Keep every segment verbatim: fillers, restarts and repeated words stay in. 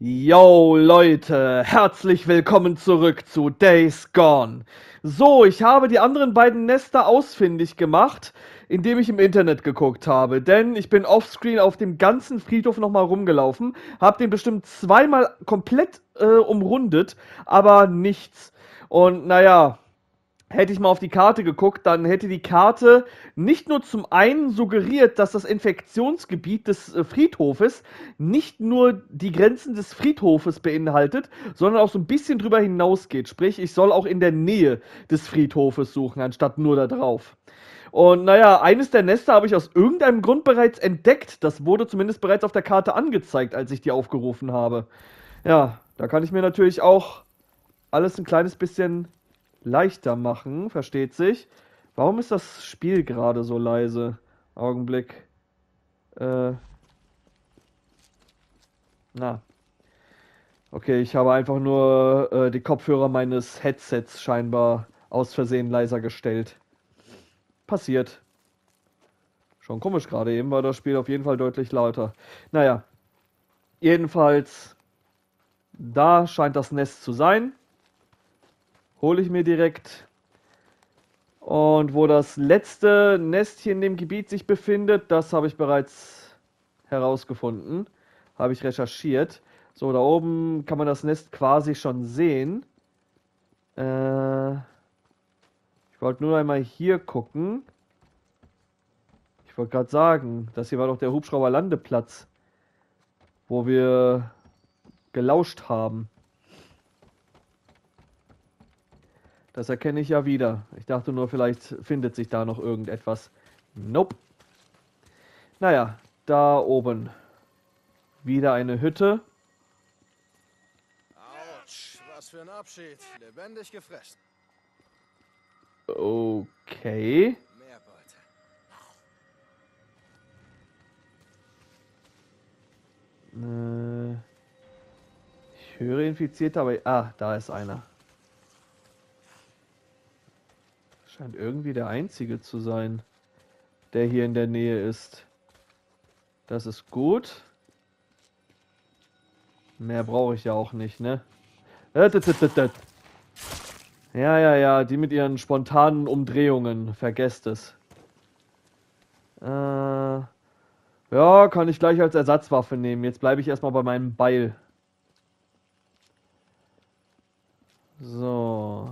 Yo Leute, herzlich willkommen zurück zu Days Gone. So, ich habe die anderen beiden Nester ausfindig gemacht, indem ich im Internet geguckt habe. Denn ich bin offscreen auf dem ganzen Friedhof nochmal rumgelaufen, habe den bestimmt zweimal komplett äh, umrundet, aber nichts. Und naja, hätte ich mal auf die Karte geguckt, dann hätte die Karte nicht nur zum einen suggeriert, dass das Infektionsgebiet des äh, Friedhofes nicht nur die Grenzen des Friedhofes beinhaltet, sondern auch so ein bisschen drüber hinausgeht. Sprich, ich soll auch in der Nähe des Friedhofes suchen, anstatt nur da drauf. Und naja, eines der Nester habe ich aus irgendeinem Grund bereits entdeckt. Das wurde zumindest bereits auf der Karte angezeigt, als ich die aufgerufen habe. Ja, da kann ich mir natürlich auch alles ein kleines bisschen leichter machen, versteht sich. Warum ist das Spiel gerade so leise? Augenblick. Äh. Na. Okay, ich habe einfach nur äh, die Kopfhörer meines Headsets scheinbar aus Versehen leiser gestellt. Passiert. Schon komisch gerade, eben war das Spiel auf jeden Fall deutlich lauter. Naja. Jedenfalls, da scheint das Nest zu sein. Hole ich mir direkt. Und wo das letzte Nest hier in dem Gebiet sich befindet, das habe ich bereits herausgefunden. Habe ich recherchiert. So, da oben kann man das Nest quasi schon sehen. Äh, ich wollte nur einmal hier gucken. Ich wollte gerade sagen, das hier war doch der Hubschrauberlandeplatz, wo wir gelauscht haben. Das erkenne ich ja wieder. Ich dachte nur, vielleicht findet sich da noch irgendetwas. Nope. Naja, da oben. Wieder eine Hütte. Autsch, was für ein Abschied. Lebendig gefressen. Okay. Mehr Beute. Äh, ich höre Infizierte, aber... Ah, da ist einer. Scheint irgendwie der Einzige zu sein, der hier in der Nähe ist. Das ist gut. Mehr brauche ich ja auch nicht, ne? Ja, ja, ja, die mit ihren spontanen Umdrehungen. Vergesst es. Äh, ja, kann ich gleich als Ersatzwaffe nehmen. Jetzt bleibe ich erstmal bei meinem Beil. So.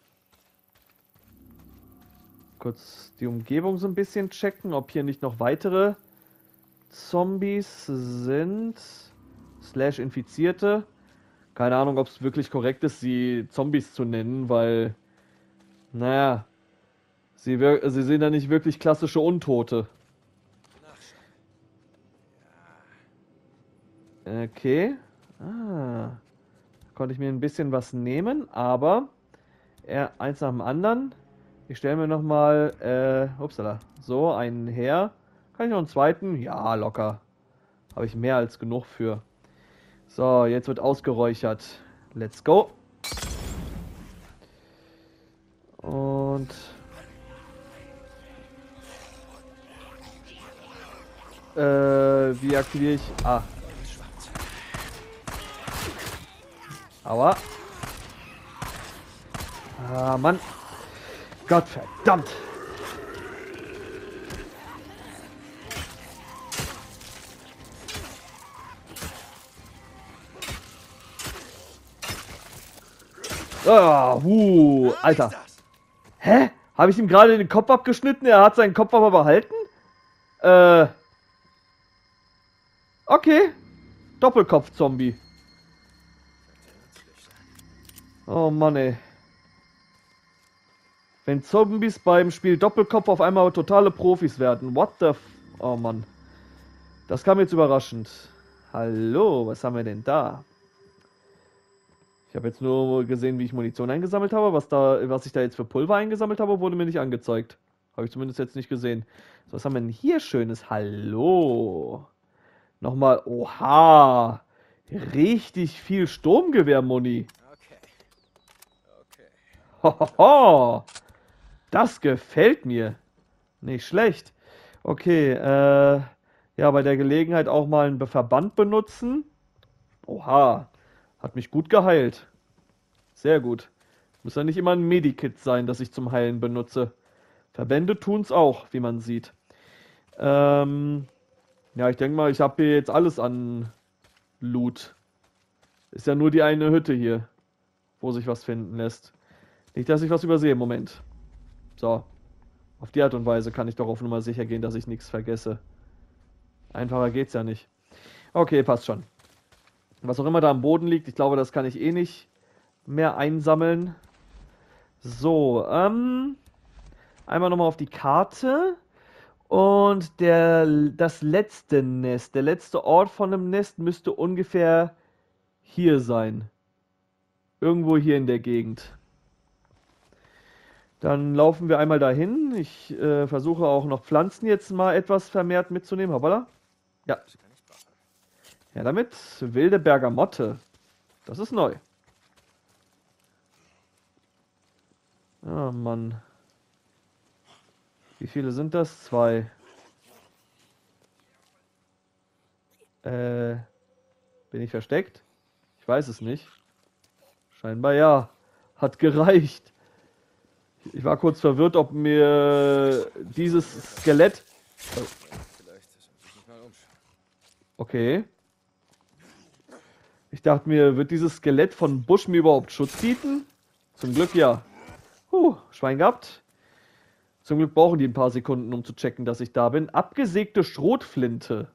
Kurz die Umgebung so ein bisschen checken, ob hier nicht noch weitere Zombies sind. Slash Infizierte. Keine Ahnung, ob es wirklich korrekt ist, sie Zombies zu nennen, weil, naja, sie, sie sind ja nicht wirklich klassische Untote. Okay. Ah. Konnte ich mir ein bisschen was nehmen, aber er, eins nach dem anderen. Ich stelle mir nochmal, äh, upsala, so einen her. Kann ich noch einen zweiten? Ja, locker. Habe ich mehr als genug für. So, jetzt wird ausgeräuchert. Let's go. Und... Äh, wie aktiviere ich... Ah. Aua. Ah, Mann. Gott verdammt. Ah, uh, Alter. Hä? Habe ich ihm gerade den Kopf abgeschnitten? Er hat seinen Kopf aber behalten? Äh. Okay. Doppelkopf-Zombie. Oh Mann, ey. Wenn Zombies beim Spiel Doppelkopf auf einmal totale Profis werden. What the f... Oh Mann. Das kam jetzt überraschend. Hallo, was haben wir denn da? Ich habe jetzt nur gesehen, wie ich Munition eingesammelt habe. Was da, was ich da jetzt für Pulver eingesammelt habe, wurde mir nicht angezeigt. Habe ich zumindest jetzt nicht gesehen. So, was haben wir denn hier Schönes? Hallo. Nochmal. Oha. Richtig viel Sturmgewehr-Muni. Okay. Okay. Hohoho. Das gefällt mir. Nicht schlecht. Okay, äh... ja, bei der Gelegenheit auch mal einen Verband benutzen. Oha. Hat mich gut geheilt. Sehr gut. Muss ja nicht immer ein Medikit sein, das ich zum Heilen benutze. Verbände tun's auch, wie man sieht. Ähm, ja, ich denke mal, ich habe hier jetzt alles an Loot. Ist ja nur die eine Hütte hier, wo sich was finden lässt. Nicht, dass ich was übersehe. Moment. So. Auf die Art und Weise kann ich doch auf Nummer sicher gehen, dass ich nichts vergesse. Einfacher geht's ja nicht. Okay, passt schon. Was auch immer da am Boden liegt, ich glaube, das kann ich eh nicht mehr einsammeln. So, ähm... einmal nochmal auf die Karte. Und der, das letzte Nest, der letzte Ort von einem Nest müsste ungefähr hier sein. Irgendwo hier in der Gegend. Dann laufen wir einmal dahin. Ich äh, versuche auch noch Pflanzen jetzt mal etwas vermehrt mitzunehmen. Hoppala. Ja. Ja, damit. Wilde Bergamotte. Das ist neu. Ah, Mann. Wie viele sind das? Zwei. Äh. Bin ich versteckt? Ich weiß es nicht. Scheinbar ja. Hat gereicht. Ich war kurz verwirrt, ob mir dieses Skelett... Oh. Okay. Ich dachte mir, wird dieses Skelett von Busch mir überhaupt Schutz bieten? Zum Glück ja. Huh, Schwein gehabt. Zum Glück brauchen die ein paar Sekunden, um zu checken, dass ich da bin. Abgesägte Schrotflinte.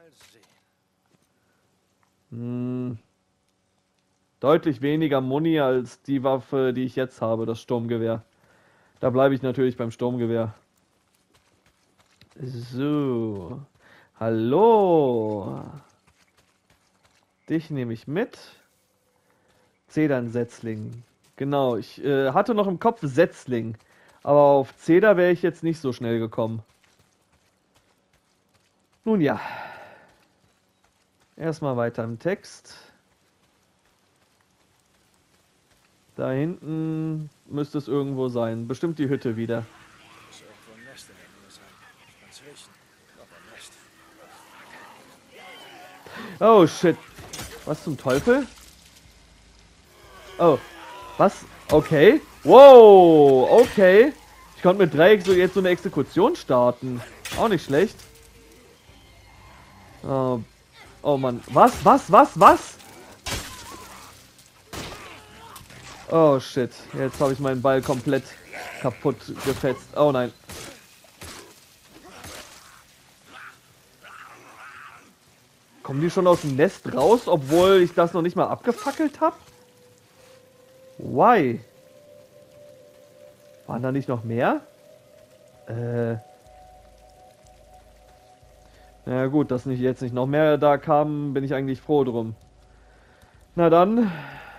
Hm. Deutlich weniger Muni als die Waffe, die ich jetzt habe, das Sturmgewehr. Da bleibe ich natürlich beim Sturmgewehr. So. Hallo. Dich nehme ich mit. Zedernsetzling. Genau, ich äh, hatte noch im Kopf Setzling. Aber auf Zeder wäre ich jetzt nicht so schnell gekommen. Nun ja. Erstmal weiter im Text. Da hinten müsste es irgendwo sein. Bestimmt die Hütte wieder. Oh shit. Was zum Teufel? Oh. Was? Okay. Wow. Okay. Ich konnte mit Dreieck so jetzt so eine Exekution starten. Auch nicht schlecht. Oh. Oh Mann. Was? Was? Was? Was? Oh shit. Jetzt habe ich meinen Ball komplett kaputt gefetzt. Oh nein. Kommen die schon aus dem Nest raus, obwohl ich das noch nicht mal abgefackelt habe? Why? Waren da nicht noch mehr? Äh. Na ja, gut, dass nicht jetzt nicht noch mehr da kamen, bin ich eigentlich froh drum. Na dann.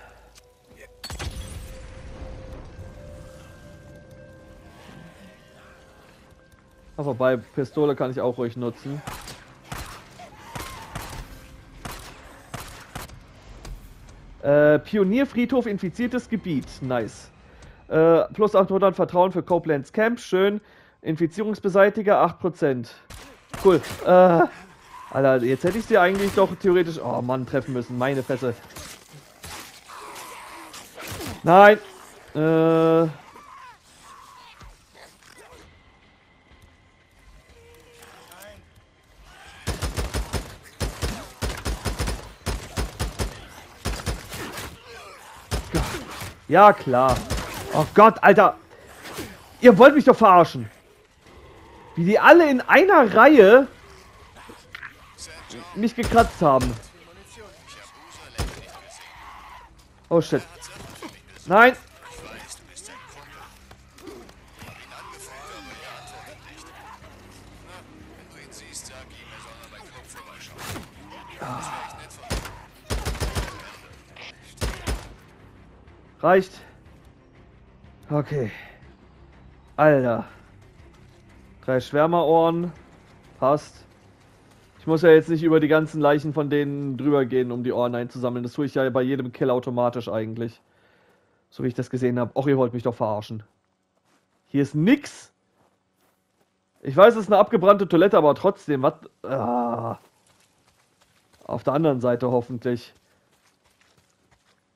Ach, vorbei, Pistole kann ich auch ruhig nutzen. Äh, Pionierfriedhof, infiziertes Gebiet. Nice. Äh, plus achthundert Vertrauen für Copelands Camp. Schön. Infizierungsbeseitiger, acht Prozent. Cool. Äh, Alter, jetzt hätte ich sie eigentlich doch theoretisch... Oh Mann, treffen müssen. Meine Fresse. Nein. Äh... Ja, klar. Oh Gott, Alter. Ihr wollt mich doch verarschen. Wie die alle in einer Reihe mich gekratzt haben. Oh shit. Nein. Reicht. Okay. Alter. Drei Schwärmerohren. Passt. Ich muss ja jetzt nicht über die ganzen Leichen von denen drüber gehen, um die Ohren einzusammeln. Das tue ich ja bei jedem Kill automatisch eigentlich. So wie ich das gesehen habe. Och, ihr wollt mich doch verarschen. Hier ist nix. Ich weiß, es ist eine abgebrannte Toilette, aber trotzdem, was... Ah. Auf der anderen Seite hoffentlich.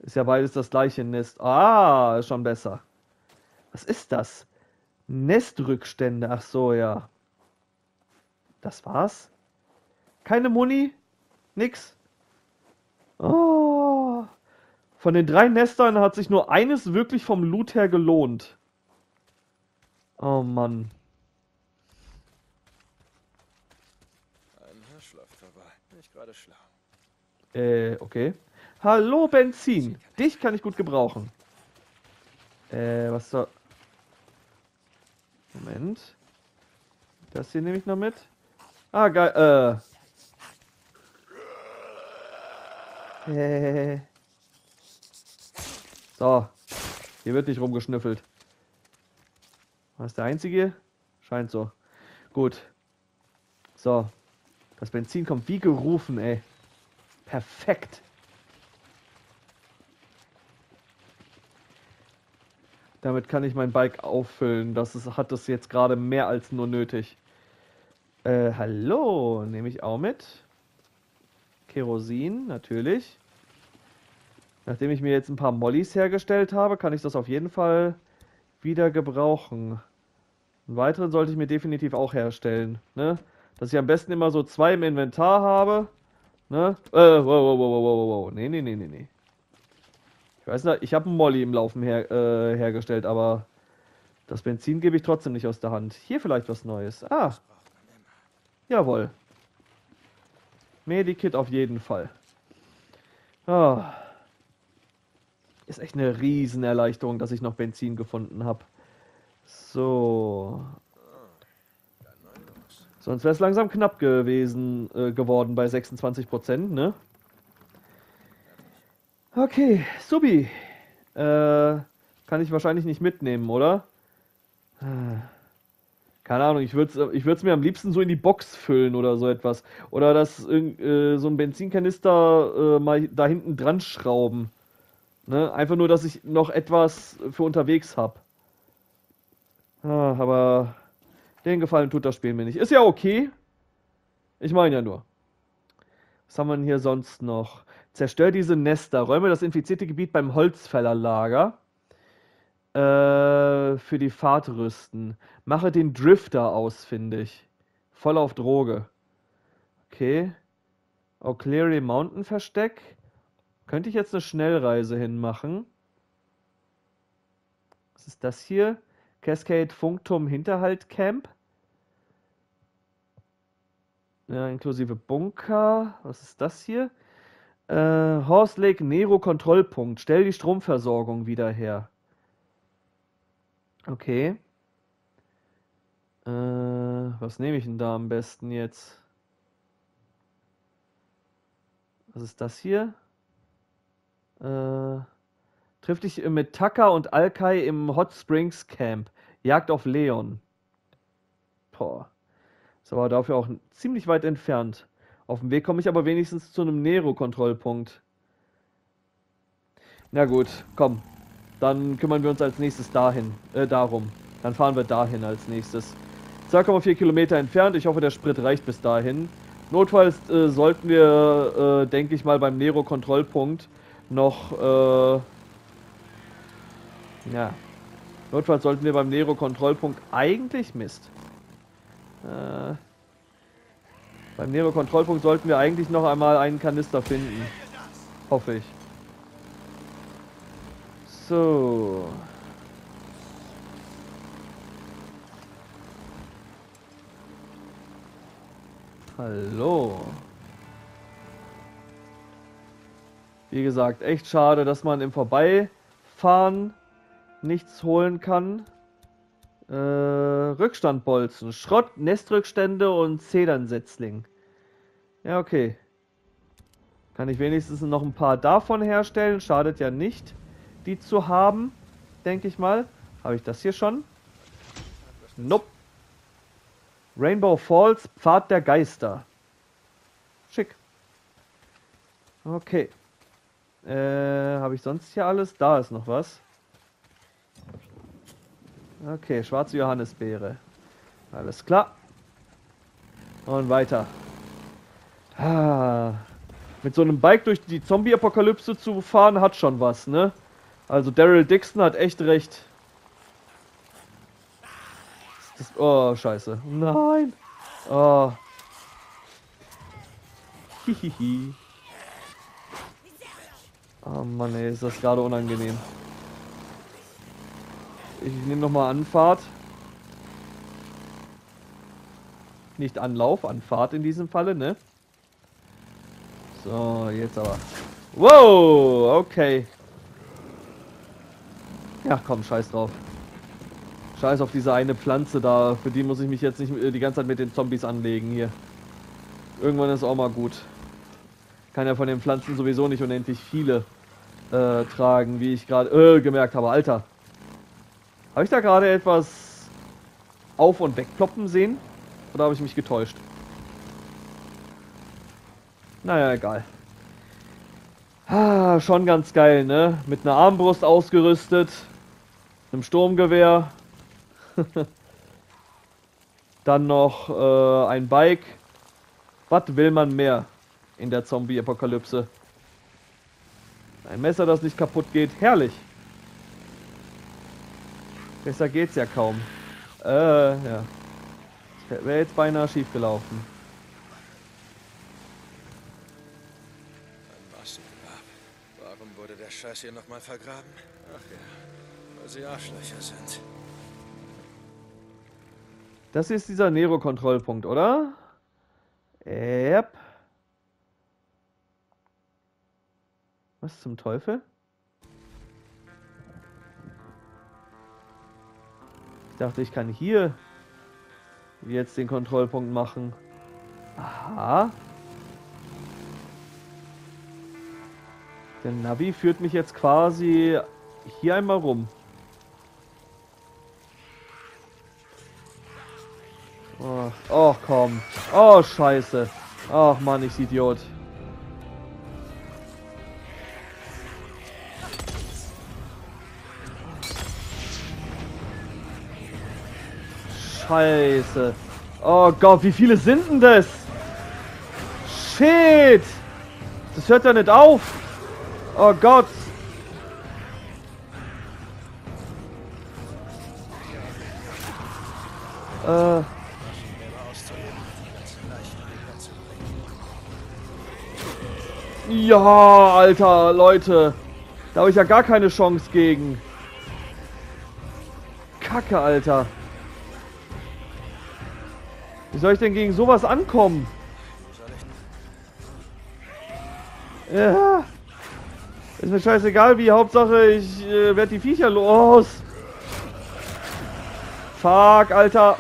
Ist ja beides das gleiche Nest. Ah, ist schon besser. Was ist das? Nestrückstände. Ach so, ja. Das war's? Keine Muni? Nix? Oh. Von den drei Nestern hat sich nur eines wirklich vom Loot her gelohnt. Oh Mann. Ein Hirsch läuft vorbei. Nicht gerade schlau. Äh, okay. Hallo Benzin. Dich kann ich gut gebrauchen. Äh, was soll... Moment. Das hier nehme ich noch mit. Ah, geil. Äh. Äh. So. Hier wird nicht rumgeschnüffelt. War das der einzige? Scheint so. Gut. So. Das Benzin kommt wie gerufen, ey. Perfekt. Damit kann ich mein Bike auffüllen. Das ist, hat es jetzt gerade mehr als nur nötig. Äh, hallo. Nehme ich auch mit. Kerosin, natürlich. Nachdem ich mir jetzt ein paar Mollys hergestellt habe, kann ich das auf jeden Fall wieder gebrauchen. Einen weiteren sollte ich mir definitiv auch herstellen. Ne? Dass ich am besten immer so zwei im Inventar habe. Ne? Äh, wow, wow, wow, wow, wow, wow. Nee, nee, nee, nee, nee. Ich weiß nicht, ich habe einen Molly im Laufen her, äh, hergestellt, aber das Benzin gebe ich trotzdem nicht aus der Hand. Hier vielleicht was Neues. Ah. Jawohl. Medikit auf jeden Fall. Ah. Ist echt eine Riesenerleichterung, dass ich noch Benzin gefunden habe. So. Sonst wäre es langsam knapp gewesen, äh, geworden bei sechsundzwanzig Prozent, ne? Okay, Subi. Äh, kann ich wahrscheinlich nicht mitnehmen, oder? Keine Ahnung, ich würde es ich würd's mir am liebsten so in die Box füllen oder so etwas. Oder das äh, so ein Benzinkanister äh, mal da hinten dran schrauben. Ne? Einfach nur, dass ich noch etwas für unterwegs habe. Ah, aber den Gefallen tut das Spiel mir nicht. Ist ja okay. Ich meine ja nur. Was haben wir denn hier sonst noch? Zerstör diese Nester. Räume das infizierte Gebiet beim Holzfällerlager. Äh, für die Fahrt rüsten. Mache den Drifter ausfindig. Voll auf Droge. Okay. O'Cleary Mountain Versteck. Könnte ich jetzt eine Schnellreise hinmachen? Was ist das hier? Cascade Funkturm Hinterhalt Camp. Ja, inklusive Bunker. Was ist das hier? Äh, Horse Lake Nero Kontrollpunkt. Stell die Stromversorgung wieder her. Okay. Äh, was nehme ich denn da am besten jetzt? Was ist das hier? Äh, triff dich mit Tucker und Alkai im Hot Springs Camp. Jagd auf Leon. Boah. Ist aber dafür auch ziemlich weit entfernt. Auf dem Weg komme ich aber wenigstens zu einem Nero-Kontrollpunkt. Na gut, komm. Dann kümmern wir uns als nächstes dahin, äh, darum. Dann fahren wir dahin als nächstes. zwei Komma vier Kilometer entfernt. Ich hoffe, der Sprit reicht bis dahin. Notfalls äh, sollten wir, äh, denke ich mal, beim Nero-Kontrollpunkt noch, äh, ja. Notfalls sollten wir beim Nero-Kontrollpunkt eigentlich, Mist. Äh, beim Nero-Kontrollpunkt sollten wir eigentlich noch einmal einen Kanister finden. Hoffe ich. So. Hallo. Wie gesagt, echt schade, dass man im Vorbeifahren nichts holen kann. Äh, Rückstandbolzen, Schrott, Nestrückstände und Zedernsetzling. Ja, okay. Kann ich wenigstens noch ein paar davon herstellen. Schadet ja nicht, die zu haben, denke ich mal. Habe ich das hier schon? Nope. Rainbow Falls, Pfad der Geister. Schick. Okay. Äh, habe ich sonst hier alles? Da ist noch was. Okay, schwarze Johannisbeere. Alles klar. Und weiter. Ah. Mit so einem Bike durch die Zombie-Apokalypse zu fahren, hat schon was, ne? Also Daryl Dixon hat echt recht. Das, oh, scheiße. Nein. Oh. Hihihi. Oh Mann, ey, ist das gerade unangenehm. Ich nehme nochmal Anfahrt. Nicht Anlauf, Anfahrt in diesem Falle, ne? So, jetzt aber. Wow, okay. Ja, komm, scheiß drauf. Scheiß auf diese eine Pflanze da. Für die muss ich mich jetzt nicht die ganze Zeit mit den Zombies anlegen hier. Irgendwann ist auch mal gut. Kann ja von den Pflanzen sowieso nicht unendlich viele äh, tragen, wie ich gerade äh, gemerkt habe. Alter. Habe ich da gerade etwas auf- und wegploppen sehen? Oder habe ich mich getäuscht? Naja, egal. Ah, schon ganz geil, ne? Mit einer Armbrust ausgerüstet. Einem Sturmgewehr. Dann noch äh, ein Bike. Was will man mehr in der Zombie-Apokalypse? Ein Messer, das nicht kaputt geht. Herrlich. Besser geht's ja kaum. Äh, ja. Wäre jetzt beinahe schief gelaufen. Ein Massengrab. Warum wurde der Scheiß hier nochmal vergraben? Ach ja, weil sie Arschlöcher sind. Das hier ist dieser Nero-Kontrollpunkt, oder? Yep. Was zum Teufel? Ich dachte, ich kann hier jetzt den Kontrollpunkt machen. Aha. Der Navi führt mich jetzt quasi hier einmal rum. Oh, oh komm. Oh, scheiße. Ach Mann, ich Idiot. Scheiße. Oh Gott, wie viele sind denn das? Shit. Das hört ja nicht auf. Oh Gott. Äh. Ja, Alter, Leute. Da habe ich ja gar keine Chance gegen. Kacke, Alter. Wie soll ich denn gegen sowas ankommen? Ja. Ist mir scheißegal wie. Hauptsache, ich äh, werde die Viecher los. Fuck, Alter.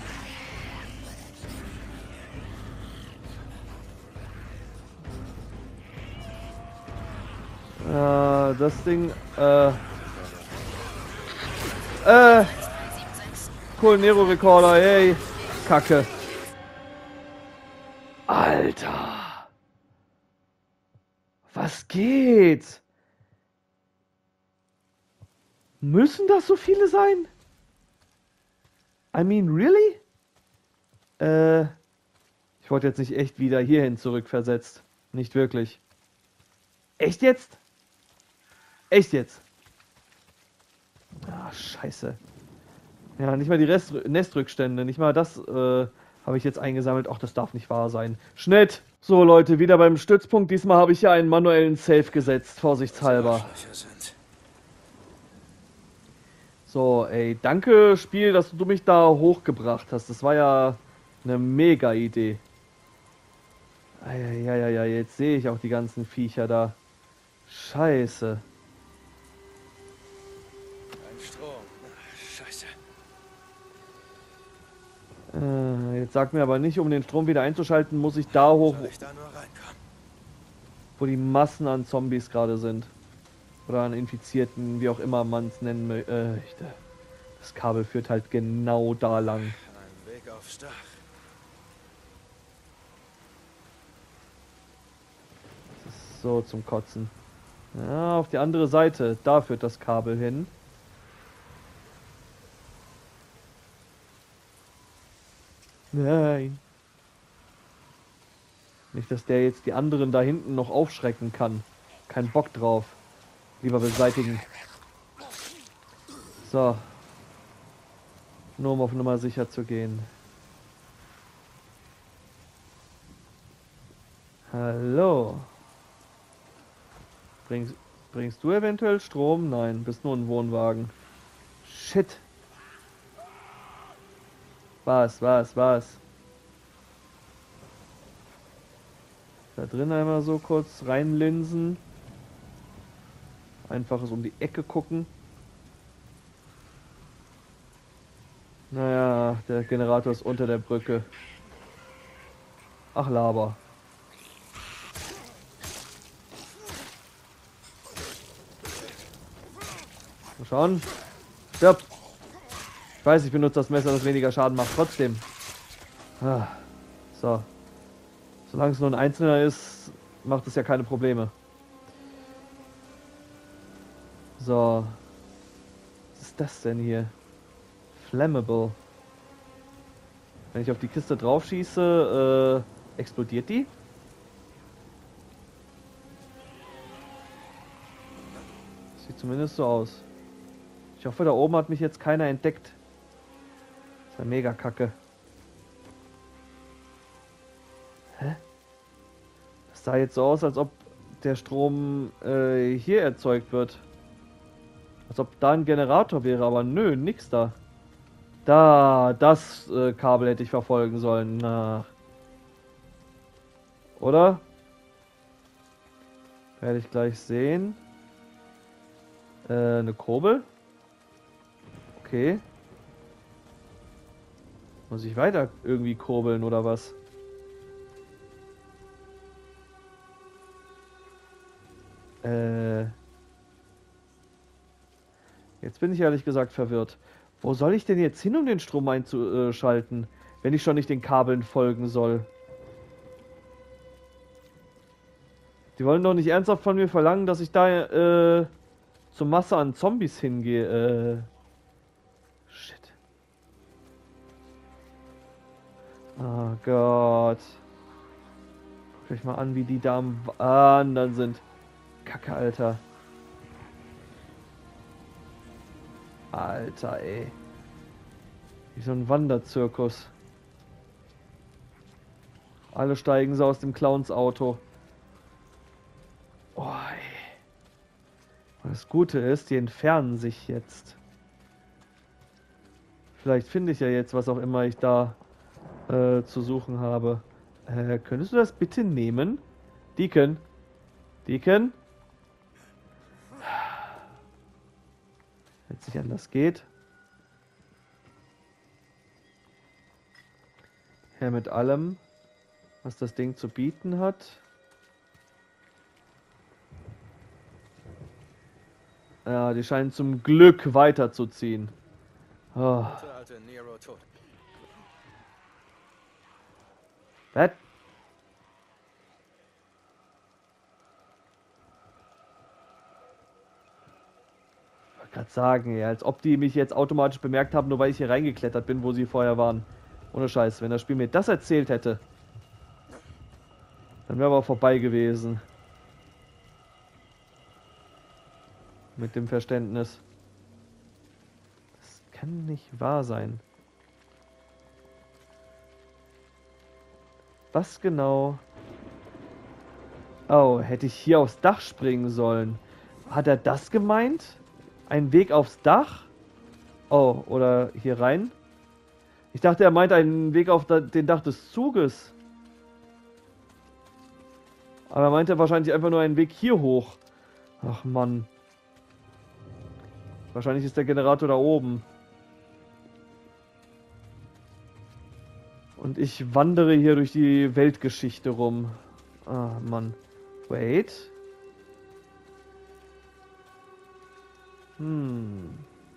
Äh, das Ding, äh. Äh. Cool, Nero Recorder, hey. Kacke. Alter. Was geht? Müssen das so viele sein? I mean, really? Äh. Ich wollte jetzt nicht echt wieder hierhin zurückversetzt. Nicht wirklich. Echt jetzt? Echt jetzt? Ah, scheiße. Ja, nicht mal die Rest Nestrückstände, nicht mal das äh, habe ich jetzt eingesammelt. Ach, das darf nicht wahr sein. Schnitt! So, Leute, wieder beim Stützpunkt. Diesmal habe ich ja einen manuellen Save gesetzt, vorsichtshalber. So, ey, danke, Spiel, dass du mich da hochgebracht hast. Das war ja eine mega Idee. Ja, ja, ja, jetzt sehe ich auch die ganzen Viecher da. Scheiße. Ein Strom. Ach, scheiße. Äh, jetzt sag mir aber nicht, um den Strom wieder einzuschalten, muss ich da hoch, Soll ich da nur reinkommen? wo die Massen an Zombies gerade sind. Oder an Infizierten, wie auch immer man es nennen möchte. Äh, das Kabel führt halt genau da lang. Ein Weg aufs Dach. Das ist so zum Kotzen. Ja, auf die andere Seite, da führt das Kabel hin. Nein. Nicht, dass der jetzt die anderen da hinten noch aufschrecken kann. Kein Bock drauf. Lieber beseitigen. So. Nur um auf Nummer sicher zu gehen. Hallo. Bringst, bringst du eventuell Strom? Nein, bist nur ein Wohnwagen. Shit. Was, was, was? Da drin einmal so kurz reinlinsen. Einfaches um die Ecke gucken. Naja, der Generator ist unter der Brücke. Ach, Laber. Mal schauen. Stirb. Ich weiß, ich benutze das Messer, das weniger Schaden macht. Trotzdem. Ah. So. Solange es nur ein Einzelner ist, macht es ja keine Probleme. So. Was ist das denn hier? Flammable. Wenn ich auf die Kiste drauf schieße, äh, explodiert die? Sieht zumindest so aus. Ich hoffe, da oben hat mich jetzt keiner entdeckt. Das ist ja mega kacke. Hä? Das sah jetzt so aus, als ob der Strom äh, hier erzeugt wird. Als ob da ein Generator wäre, aber nö, nix da. Da, das äh, Kabel hätte ich verfolgen sollen. Na. Oder? Werde ich gleich sehen. Äh, eine Kurbel? Okay. Muss ich weiter irgendwie kurbeln oder was? Äh. Jetzt bin ich ehrlich gesagt verwirrt. Wo soll ich denn jetzt hin, um den Strom einzuschalten, wenn ich schon nicht den Kabeln folgen soll? Die wollen doch nicht ernsthaft von mir verlangen, dass ich da äh, zur Masse an Zombies hingehe. Äh, shit. Oh Gott. Guckt euch mal an, wie die da am Wandern sind. Kacke, Alter. Alter, ey. Wie so ein Wanderzirkus. Alle steigen so aus dem Clowns-Auto. Oh, ey. Und das Gute ist, die entfernen sich jetzt. Vielleicht finde ich ja jetzt, was auch immer ich da äh, zu suchen habe. Äh, könntest du das bitte nehmen? Deacon? Deacon? Wenn es nicht anders geht. Her mit allem, was das Ding zu bieten hat. Ja, die scheinen zum Glück weiterzuziehen. Oh. Was? Gerade sagen, ja, als ob die mich jetzt automatisch bemerkt haben, nur weil ich hier reingeklettert bin, wo sie vorher waren. Ohne Scheiß, wenn das Spiel mir das erzählt hätte, dann wäre aber vorbei gewesen. Mit dem Verständnis. Das kann nicht wahr sein. Was genau? Oh, hätte ich hier aufs Dach springen sollen. Hat er das gemeint? Ein Weg aufs Dach? Oh, oder hier rein? Ich dachte, er meint einen Weg auf den Dach des Zuges. Aber er meinte wahrscheinlich einfach nur einen Weg hier hoch. Ach Mann. Wahrscheinlich ist der Generator da oben. Und ich wandere hier durch die Weltgeschichte rum. Ah, Mann. Wait. Hm.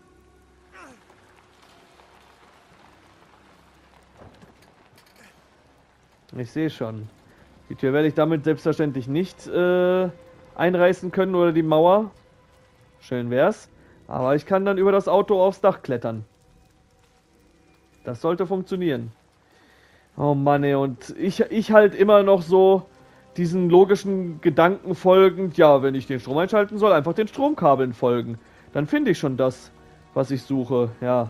Ich sehe schon. Die Tür werde ich damit selbstverständlich nicht äh, einreißen können oder die Mauer. Schön wär's. Aber ich kann dann über das Auto aufs Dach klettern. Das sollte funktionieren. Oh Mann, ey, und ich, ich halt immer noch so diesen logischen Gedanken folgend, ja, wenn ich den Strom einschalten soll, einfach den Stromkabeln folgen. Dann finde ich schon das, was ich suche, ja.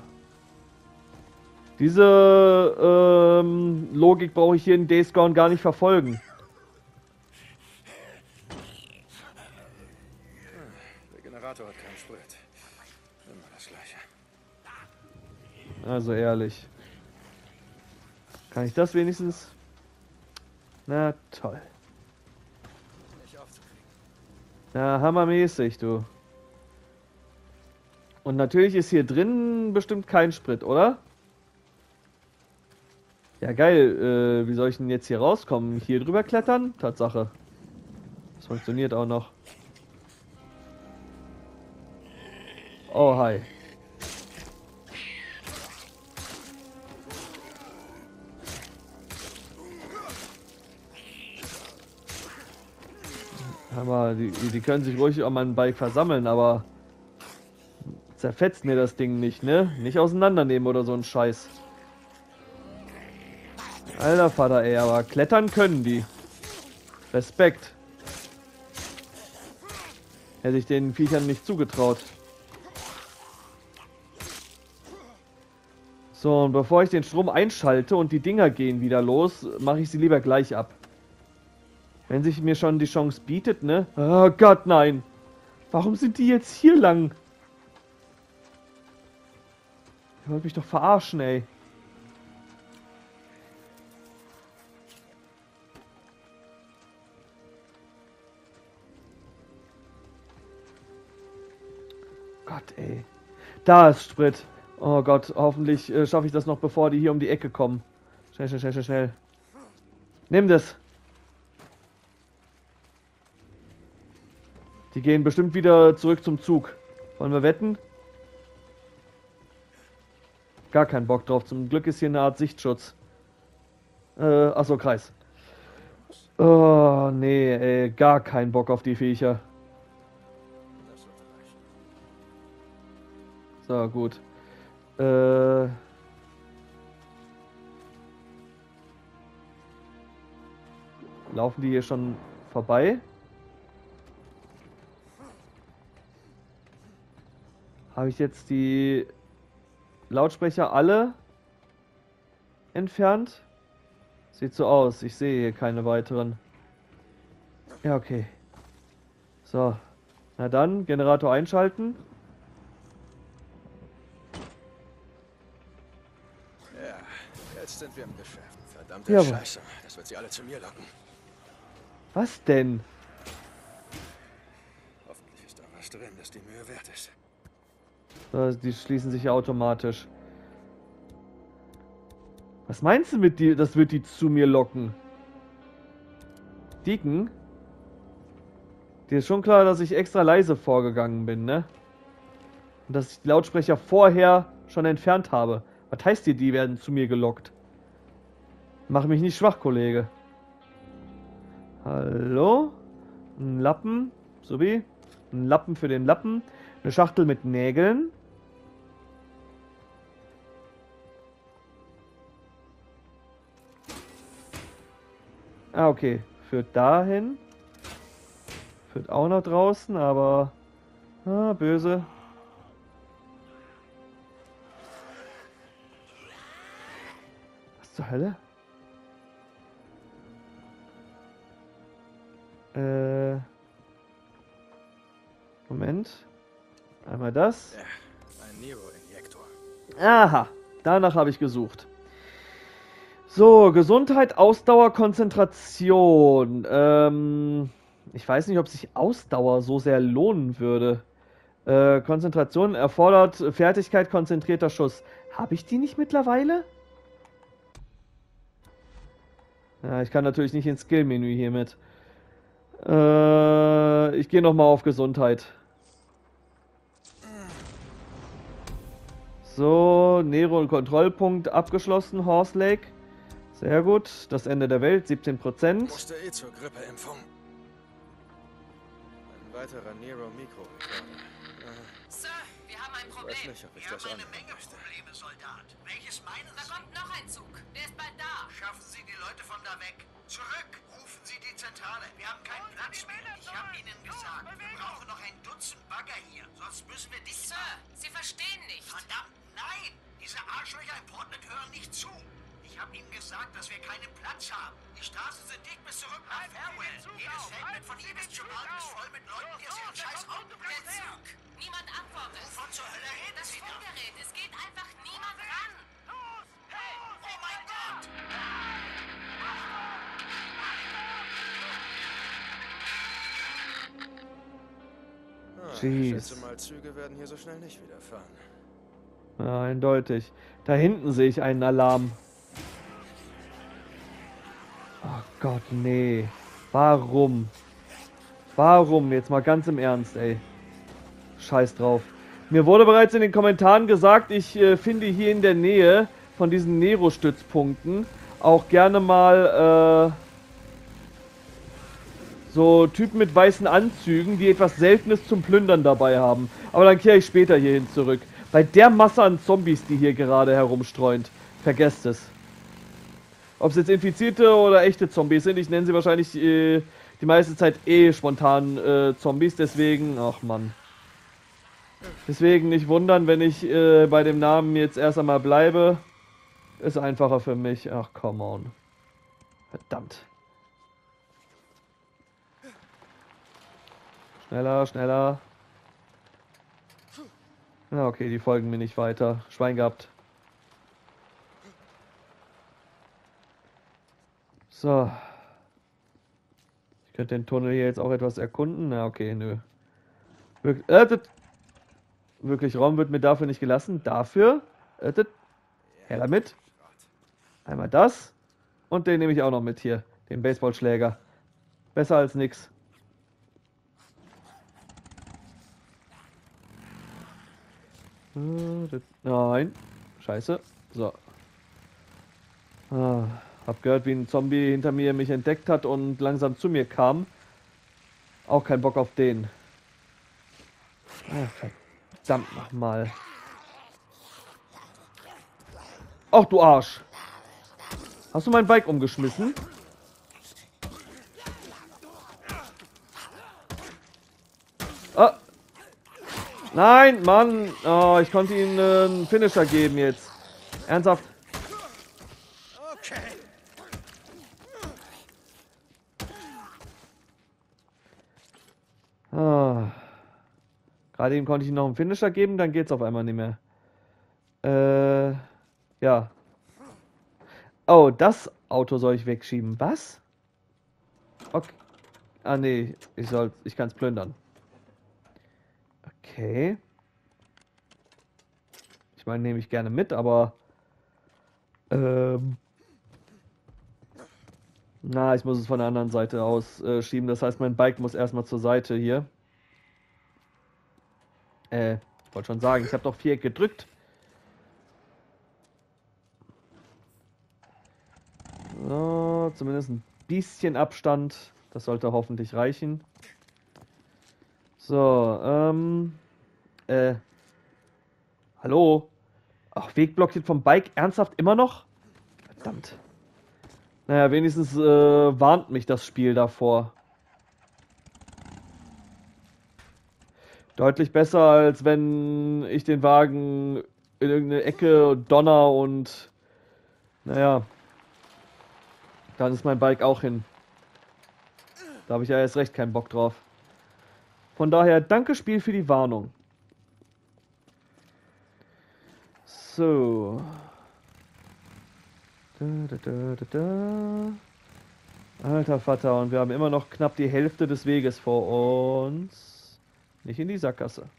Diese ähm, Logik brauche ich hier in Days Gone gar nicht verfolgen. Der Generator hat keinen Sprit. Immer das Gleiche. Also ehrlich. Kann ich das wenigstens? Na toll. Nicht aufzukriegen. Na, hammermäßig, du. Und natürlich ist hier drin bestimmt kein Sprit, oder? Ja, geil. Äh, wie soll ich denn jetzt hier rauskommen? Hier drüber klettern? Tatsache. Das funktioniert auch noch. Oh, hi. Aber die, die können sich ruhig an meinem Bike versammeln, aber zerfetzt mir das Ding nicht, ne? Nicht auseinandernehmen oder so ein Scheiß. Alter Vater, ey, aber klettern können die. Respekt. Hätte ich den Viechern nicht zugetraut. So, und bevor ich den Strom einschalte und die Dinger gehen wieder los, mache ich sie lieber gleich ab. Wenn sich mir schon die Chance bietet, ne? Oh Gott, nein. Warum sind die jetzt hier lang? Ihr wollt mich doch verarschen, ey. Gott, ey. Da ist Sprit. Oh Gott, hoffentlich äh, schaffe ich das noch, bevor die hier um die Ecke kommen. Schnell, schnell, schnell, schnell, schnell. Nimm das. Die gehen bestimmt wieder zurück zum Zug. Wollen wir wetten? Gar keinen Bock drauf. Zum Glück ist hier eine Art Sichtschutz. Äh, achso, Kreis. Oh, nee, ey. Gar keinen Bock auf die Viecher. Das wird reichen. So, gut. Äh... Laufen die hier schon vorbei? Habe ich jetzt die Lautsprecher alle entfernt? Sieht so aus. Ich sehe hier keine weiteren. Ja, okay. So. Na dann, Generator einschalten. Ja, jetzt sind wir im Geschäft. Verdammte Jawohl. Scheiße. Das wird sie alle zu mir locken. Was denn? Hoffentlich ist da was drin, das die Mühe wert ist. So, die schließen sich ja automatisch. Was meinst du mit dir? Das wird die zu mir locken? Deacon? Dir ist schon klar, dass ich extra leise vorgegangen bin, ne? Und dass ich die Lautsprecher vorher schon entfernt habe. Was heißt hier, die werden zu mir gelockt? Mach mich nicht schwach, Kollege. Hallo? Ein Lappen. Sowie? Ein Lappen für den Lappen. Eine Schachtel mit Nägeln. Ah, okay. Führt dahin. Führt auch nach draußen, aber... Ah, böse. Was zur Hölle? Äh... Moment. Einmal das. Ja, ein Nero-Injektor. Aha, danach habe ich gesucht. So, Gesundheit, Ausdauer, Konzentration. Ähm, ich weiß nicht, ob sich Ausdauer so sehr lohnen würde. Äh, Konzentration erfordert Fertigkeit, konzentrierter Schuss. Habe ich die nicht mittlerweile? Ja, ich kann natürlich nicht ins Skill-Menü hiermit. Äh, ich gehe nochmal auf Gesundheit. So, Nero und Kontrollpunkt abgeschlossen, Horse Lake. Sehr gut. Das Ende der Welt, siebzehn Prozent. Musste eh zur Grippeimpfung. Ein weiterer Nero-Mikrorekorder. Sir, wir haben ein Ich Problem. weiß nicht, ob ich Wir das haben eine an... Menge Probleme, Soldat. Welches meinen Da Sie? kommt noch ein Zug. Der ist bald da. Schaffen Sie die Leute von da weg. Zurück! Rufen Sie die Zentrale. Wir haben keinen Platz mehr. Ich habe Ihnen gesagt, wir brauchen noch ein Dutzend Bagger hier. Sonst müssen wir dicht Sir, machen. Sie verstehen nicht. Verdammt, nein! Diese Arschlöcher in Portland hören nicht zu. Ich habe ihnen gesagt, dass wir keinen Platz haben. Die Straßen sind dicht bis zurück nach Farewell. Jedes Feldbett von hier bis Jamal ist voll mit Leuten, die aus ihrem scheiß Auto Der platzen. Zug. Niemand antwortet. Wovon zur Hölle reden Das Sie da? Funkgerät, es geht einfach niemand ran. Oh mein Gott! Ah, ich Jeez. schätze mal, Züge werden hier so schnell nicht wieder fahren. Ja, eindeutig. Da hinten sehe ich einen Alarm. Oh Gott, nee. Warum? Warum? Jetzt mal ganz im Ernst, ey. Scheiß drauf. Mir wurde bereits in den Kommentaren gesagt, ich äh, finde hier in der Nähe von diesen Nero-Stützpunkten auch gerne mal äh, so Typen mit weißen Anzügen, die etwas Seltenes zum Plündern dabei haben. Aber dann kehre ich später hierhin zurück. Bei der Masse an Zombies, die hier gerade herumstreunt. Vergesst es. Ob es jetzt infizierte oder echte Zombies sind, ich nenne sie wahrscheinlich äh, die meiste Zeit eh spontan äh, Zombies, deswegen, ach Mann. Deswegen nicht wundern, wenn ich äh, bei dem Namen jetzt erst einmal bleibe. Ist einfacher für mich. Ach, come on. Verdammt. Schneller, schneller. Ja, okay, die folgen mir nicht weiter. Schwein gehabt. So. Ich könnte den Tunnel hier jetzt auch etwas erkunden. Na, okay, nö. Wir äh, das Wirklich, Raum wird mir dafür nicht gelassen. Dafür. Äh, das her damit. Einmal das. Und den nehme ich auch noch mit hier. Den Baseballschläger. Besser als nix. Äh, das, nein. Scheiße. So. Ah, hab gehört, wie ein Zombie hinter mir mich entdeckt hat und langsam zu mir kam. Auch kein Bock auf den. Ah, verdammt nochmal. Ach du Arsch. Hast du mein Bike umgeschmissen? Ah. Nein, Mann. Oh, ich konnte ihm äh, einen Finisher geben jetzt. Ernsthaft? Okay. Ah. Gerade eben konnte ich ihm noch einen Finisher geben, dann geht's auf einmal nicht mehr. Äh, ja. Oh, das Auto soll ich wegschieben. Was? Okay. Ah, nee, ich soll, ich kann's plündern. Okay. Ich meine, nehme ich gerne mit, aber ähm, na, ich muss es von der anderen Seite aus äh, schieben. Das heißt, mein Bike muss erstmal zur Seite hier. Äh, ich wollte schon sagen, ich habe doch Viereck gedrückt. So, zumindest ein bisschen Abstand. Das sollte hoffentlich reichen. So, ähm, äh, hallo? Ach, Weg blockiert vom Bike? Ernsthaft immer noch? Verdammt. Naja, wenigstens äh, warnt mich das Spiel davor. Deutlich besser, als wenn ich den Wagen in irgendeine Ecke donner und naja, dann ist mein Bike auch hin. Da habe ich ja erst recht keinen Bock drauf. Von daher, danke Spiel für die Warnung. So. Da, da, da, da, da. Alter Vater, und wir haben immer noch knapp die Hälfte des Weges vor uns. Nicht in die Sackgasse.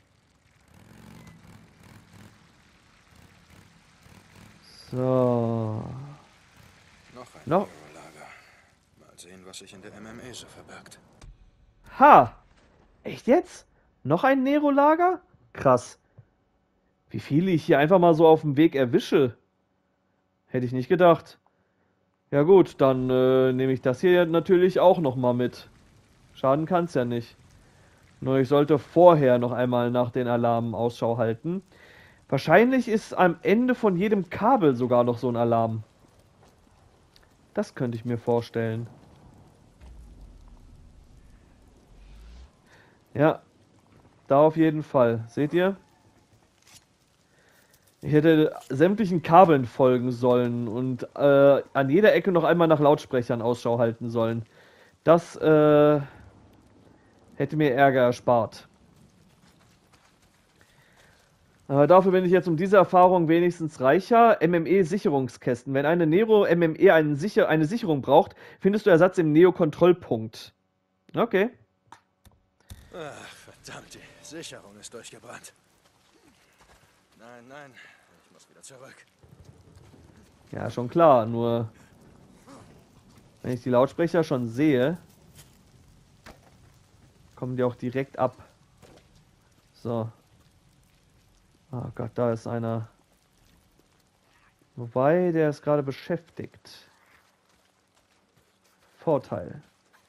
So. Noch ein No. Lager. Mal sehen, was sich in der M M A so verbirgt. Ha! Echt jetzt? Noch ein Nero-Lager? Krass. Wie viele ich hier einfach mal so auf dem Weg erwische. Hätte ich nicht gedacht. Ja gut, dann äh, nehme ich das hier natürlich auch noch mal mit. Schaden kann's ja nicht. Nur ich sollte vorher noch einmal nach den Alarmen Ausschau halten. Wahrscheinlich ist am Ende von jedem Kabel sogar noch so ein Alarm. Das könnte ich mir vorstellen. Ja, da auf jeden Fall. Seht ihr? Ich hätte sämtlichen Kabeln folgen sollen und äh, an jeder Ecke noch einmal nach Lautsprechern Ausschau halten sollen. Das äh, hätte mir Ärger erspart. Aber dafür bin ich jetzt um diese Erfahrung wenigstens reicher. M M E-Sicherungskästen. Wenn eine Nero M M E einen Sicher eine Sicherung braucht, findest du Ersatz im Neo-Kontrollpunkt. Okay. Ach, verdammt, die Sicherung ist durchgebrannt. Nein, nein, ich muss wieder zurück. Ja, schon klar, nur wenn ich die Lautsprecher schon sehe, kommen die auch direkt ab. So. Oh Gott, da ist einer. Wobei, der ist gerade beschäftigt. Vorteil.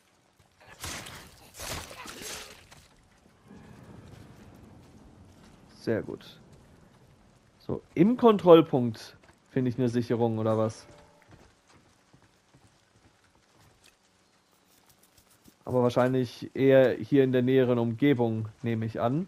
Sehr gut. So, im Kontrollpunkt finde ich eine Sicherung oder was? Aber wahrscheinlich eher hier in der näheren Umgebung, nehme ich an.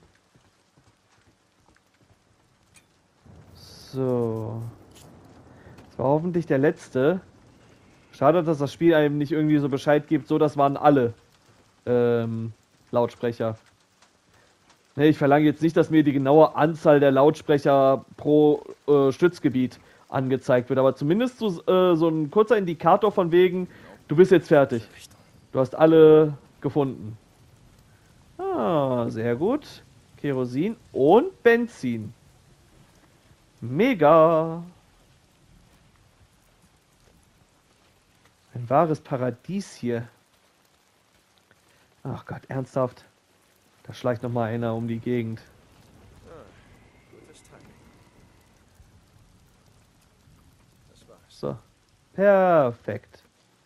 So. Das war hoffentlich der letzte. Schade, dass das Spiel einem nicht irgendwie so Bescheid gibt. So, das waren alle ähm, Lautsprecher. Ne, ich verlange jetzt nicht, dass mir die genaue Anzahl der Lautsprecher pro äh, Stützgebiet angezeigt wird. Aber zumindest so, äh, so ein kurzer Indikator von wegen, du bist jetzt fertig. Du hast alle gefunden. Ah, sehr gut. Kerosin und Benzin. Mega. Ein wahres Paradies hier. Ach Gott, ernsthaft. Da schleicht noch mal einer um die Gegend. Ah, gutes Timing. Das war's. So. Perfekt.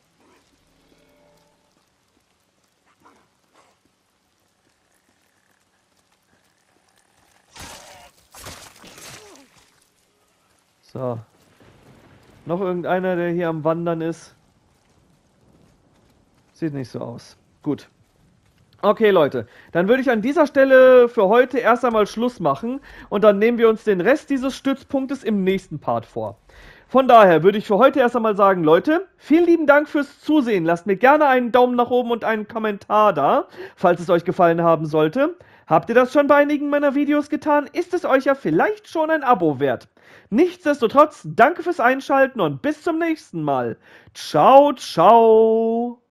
So. Noch irgendeiner, der hier am Wandern ist? Sieht nicht so aus. Gut. Okay, Leute. Dann würde ich an dieser Stelle für heute erst einmal Schluss machen und dann nehmen wir uns den Rest dieses Stützpunktes im nächsten Part vor. Von daher würde ich für heute erst einmal sagen, Leute, vielen lieben Dank fürs Zusehen. Lasst mir gerne einen Daumen nach oben und einen Kommentar da, falls es euch gefallen haben sollte. Habt ihr das schon bei einigen meiner Videos getan? Ist es euch ja vielleicht schon ein Abo wert. Nichtsdestotrotz, danke fürs Einschalten und bis zum nächsten Mal. Ciao, ciao.